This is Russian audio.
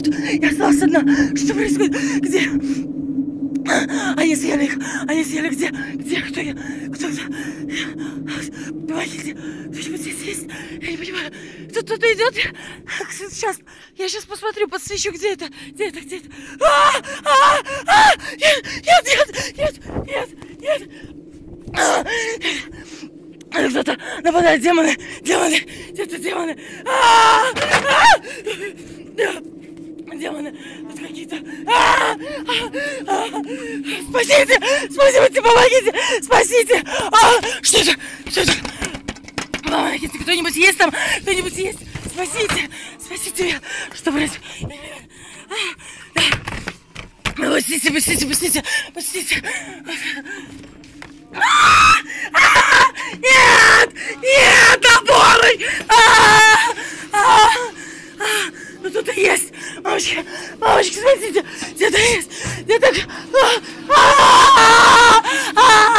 нету. Я осталась одна. Что происходит? Где? Они съели их. Они съели. Где? Где? Кто я? Кто это? Помогите. Кто-нибудь здесь есть? Я не понимаю. Кто-то идет? Сейчас. Я сейчас посмотрю, подсвечу, где это? Где это? Где это? Нет, нет, нет, нет, нет. Кто-то нападает. Демоны. Демоны. Где-то демоны. Демоны. Это какие-то. Спасите! Спасите! Помогите! Спасите! Что это? Что это? Помогите! Кто-нибудь есть там? Кто-нибудь есть? Спасите! Спасите меня! Что происходит? Пустите! Пустите! Пустите! Пустите! Нет! Нет! Наборы! Ну тут и есть! Мамочка! Мамочка, смотрите! Где-то есть! Где-то...